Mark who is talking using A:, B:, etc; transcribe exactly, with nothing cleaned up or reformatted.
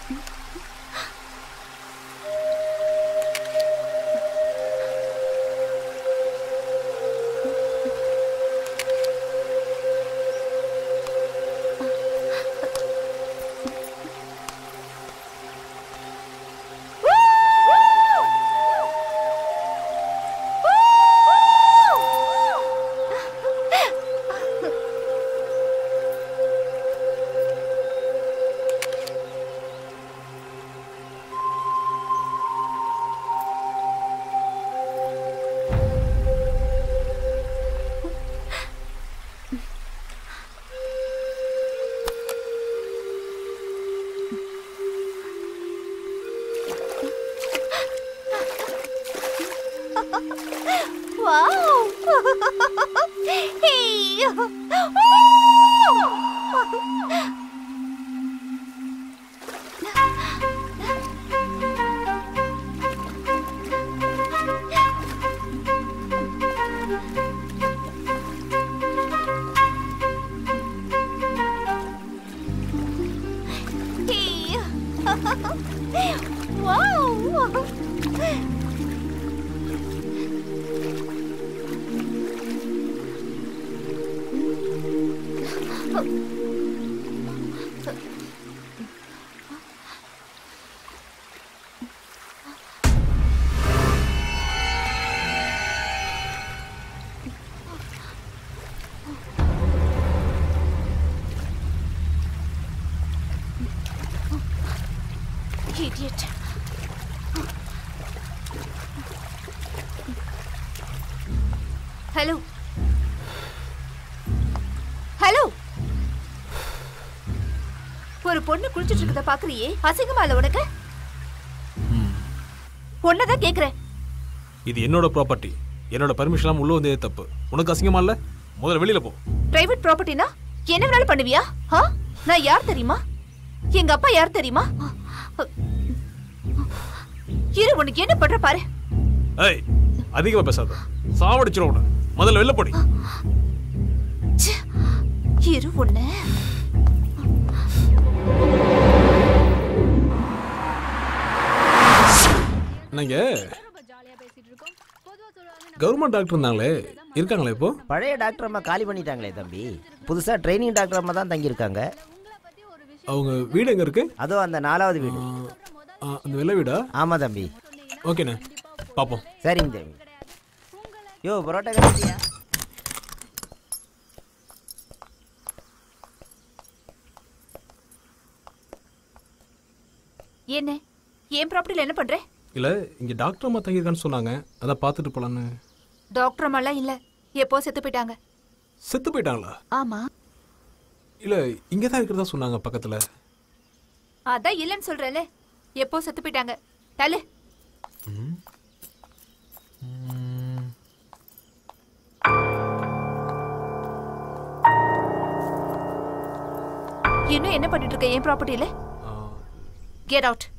A: Wow! Hey! Hey! Wow! Idiot. Hello. Hello. ஒரு பொண்ணு குளிச்சிட்டு இருக்கத பாக்குறியே, அசிங்கமா இல்ல உனக்கு? பொண்ணதான் கேக்குறேன்.
B: இது என்னோட ப்ராப்பர்ட்டி. என்னோட பர்மிஷன் இல்லாம உள்ள வந்ததே தப்பு. உனக்கு அசிங்கமா இல்ல? முதல்ல வெளியில போ.
A: பிரைவேட் ப்ராப்பர்ட்டினா என்ன வேணாலும் பண்ணுவியா? ஹா? நான் யார் தெரியுமா? எங்க அப்பா யார் தெரியுமா? இரு, உனக்கு என்ன பண்ற பாரு.
B: ஏய், அதிகமா பேசாத. சாவடிச்சிரும் உன்னை. முதல்ல வெளில போடி.
A: இரு உன்னை.
B: நீங்க கவர்மெண்ட் டாக்டர் இருந்தாங்களே, இருக்காங்களே இப்போ?
C: பழைய டாக்டர் அம்மா காலி பண்ணிட்டாங்களே தம்பி. புதுசா ட்ரைனிங் டாக்டர் அம்மா தான் தங்கி இருக்காங்க.
B: அவங்க வீடு எங்க இருக்கு?
C: அதோ அந்த நாலாவது வீடு.
B: அந்த வெள்ளை வீடா?
C: ஆமா தம்பி.
B: ஓகேண்ணே, பாப்போம்.
C: சரிங்க தம்பி. யோ பரோட்டா கட்டியா?
A: என்ன ஏன் ப்ராப்பர்ட்டில என்ன பண்ற?
B: இல்ல, இங்க டாக்டர் அம்மா தங்கியிருக்கான்னு சொன்னாங்க, அத பாத்துட்டு போலான்னு.
A: டாக்டர் அம்மா இல்ல, எப்போ செத்து போயிட்டாங்க.
B: செத்து போயிட்டாங்களா?
A: ஆமா.
B: இல்ல, இங்க தான் இருக்கிறதா சொன்னாங்க பக்கத்துல.
A: அதான் இல்லன்னு சொல்றேல, எப்போ செத்து போயிட்டாங்க. தள்ளு. இன்னும் என்ன பண்ணிட்டு இருக்க என் ப்ராப்பர்ட்டில? Get out.